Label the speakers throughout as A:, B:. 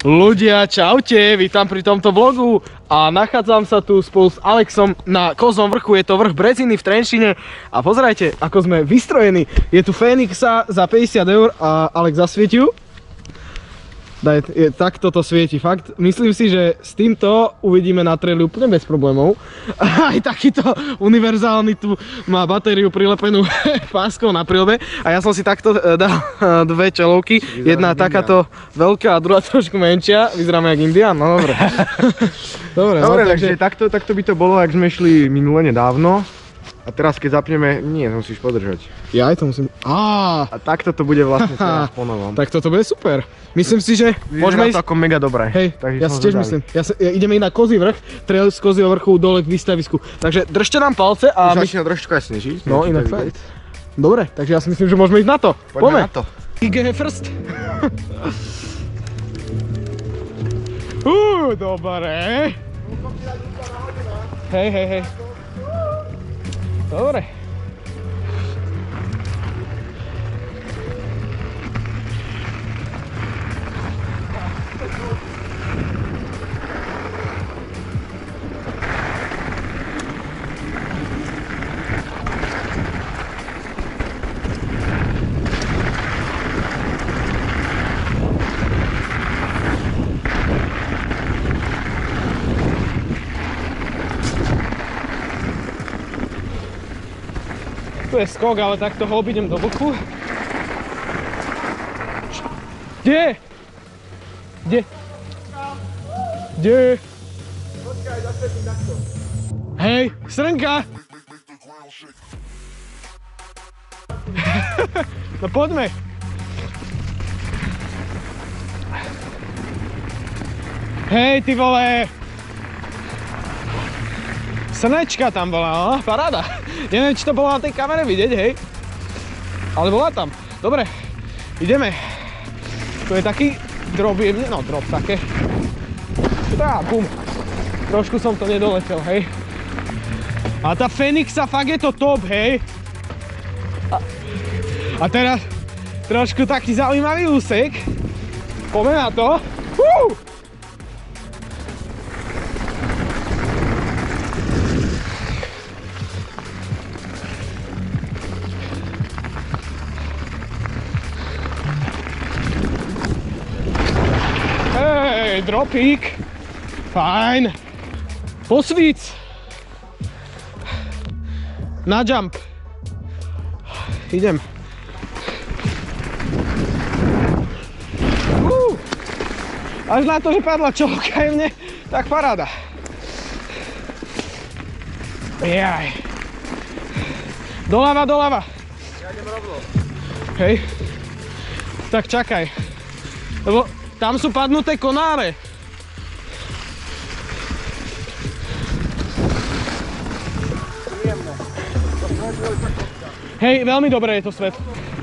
A: Ľudia, čaute, vítam pri tomto vlogu a nachádzam sa tu spolu s Alexom na Kozom vrchu, je to vrch Breziny v Trenčine a pozerajte, ako sme vystrojení. Je tu Fénixa za 50 € a Alex zasvieti ju. Takto to svieti, fakt. Myslím si, že s týmto uvidíme na traili úplne bez problémov. Aj takýto univerzálny tu má batériu prilepenú páskou na prilbe. A ja som si takto dal dve čelovky. Jedna takáto veľká a druhá trošku menšia. Vyzeráme jak Indián, no dobre.
B: Dobre, takže takto by to bolo, ak sme šli minule nedávno. A teraz keď zapneme, nie, to musíš podržať.
A: Ja aj to musím... A
B: takto to bude vlastne teraz po novom.
A: Tak toto bude super. Myslím si, že môžeme ísť...
B: to ako mega dobré.
A: Hej, ja si tiež myslím. Ideme ísť na Kozí vrch, trail z Kozieho vrchu dole k výstavisku. Takže držte nám palce a...
B: Už začína trošku aj snežiť.
A: No inak fakt. Dobre, takže ja si myslím, že môžeme ísť na to.
B: Poďme na to.
A: IG first. Dobre. Hej. Dobre. Tu je skok, ale takto ho obídem do boku. Kde?
B: Počkaj, zasvetím takto.
A: Hej, srnka! No poďme. Hej, ty vole! Slnečka tam bola, no, paráda. Neviem, či to bolo na tej kamere vidieť, hej. Ale bola tam. Dobre, ideme. To je taký drop jemne, no drop také. Tá, bum. Trošku som to nedoletel, hej. A tá Fénixa fakt je to top, hej. A teraz trošku taký zaujímavý úsek. Poďme na to. Dropík, fajn, posvíc, na jump, idem. Až na to, že padla čelovka jemne, tak paráda. Jaj. Doľava.
B: Ja idem rovno.
A: Hej, tak čakaj, lebo tam sú padnuté konáre. Hej, veľmi dobré je to svet.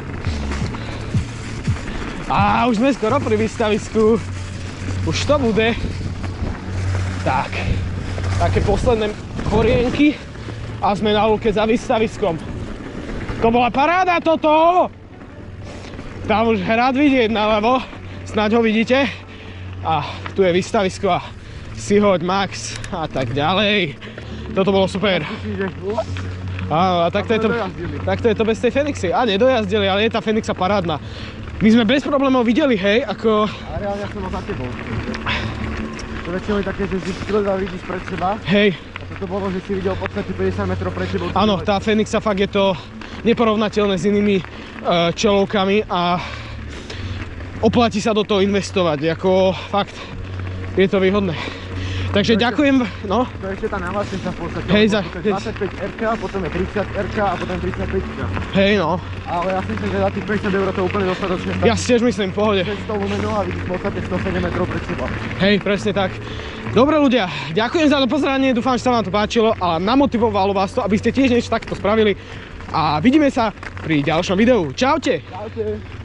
A: Á, už sme skoro pri výstavisku. Už to bude. Tak, také posledné chorienky a sme na lúke za výstaviskom. To bola paráda toto! Tam už hrad vidieť naľavo. Snáď ho vidíte. A tu je výstavisko a si hoď Max a tak ďalej. Toto bolo super. Áno, a takto je to bez tej Fénixy. A nedojazdili, ale je tá Fénixa parádna. My sme bez problémov videli, hej, ako...
B: A reálne ja som ho za tebou. To väčšinou je také, že si skladal vidíš pred seba.
A: Hej.
B: A toto bolo, že si videl v podstate 50 metrov pred tebou.
A: Áno, tá Fénixa fakt je to neporovnateľné s inými čelovkami a oplatí sa do toho investovať, ako fakt je to výhodné. Takže ďakujem, no.
B: To je ešte tá najľahšejšia v podstate.
A: Hej,
B: to je 25 RK, potom je 30 RK a potom 35 RK.
A: Hej, no.
B: Ale ja si myslím, že za tých 50 € to je úplne dostatočné.
A: Ja si tiež myslím, v pohode.
B: 600 lumenov a vidíš v podstate 107 metrov pred seba.
A: Hej, presne tak. Dobre ľudia, ďakujem za to pozeranie, dúfam, že sa vám to páčilo a namotivovalo vás to, aby ste tiež niečo takto spravili. A vidíme sa pri ďalšom videu. Čaute!
B: Čaute!